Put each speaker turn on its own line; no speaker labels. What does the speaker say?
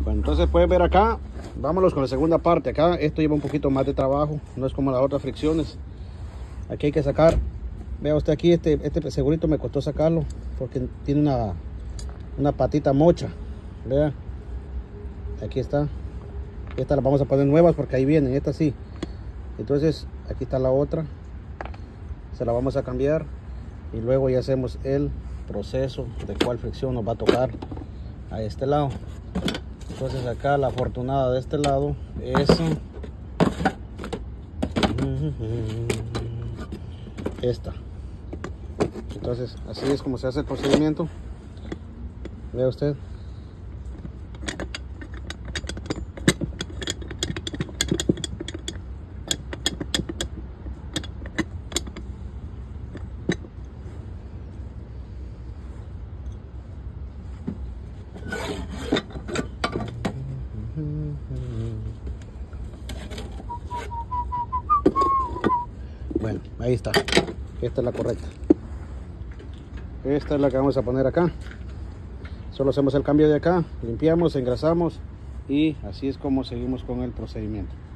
Bueno, entonces puedes ver acá, vámonos con la segunda parte. Acá esto lleva un poquito más de trabajo, no es como las otras fricciones. Aquí hay que sacar, vea usted aquí, este segurito me costó sacarlo porque tiene una patita mocha. Vea, aquí está. Esta la vamos a poner nuevas porque ahí vienen, esta sí. Entonces aquí está la otra, se la vamos a cambiar y luego ya hacemos el proceso de cuál fricción nos va a tocar a este lado. Entonces acá la afortunada de este lado es esta. Entonces así es como se hace el procedimiento. Vea usted. Bueno, ahí está. Esta es la correcta. Esta es la que vamos a poner acá. Solo hacemos el cambio de acá, limpiamos, engrasamos y así es como seguimos con el procedimiento.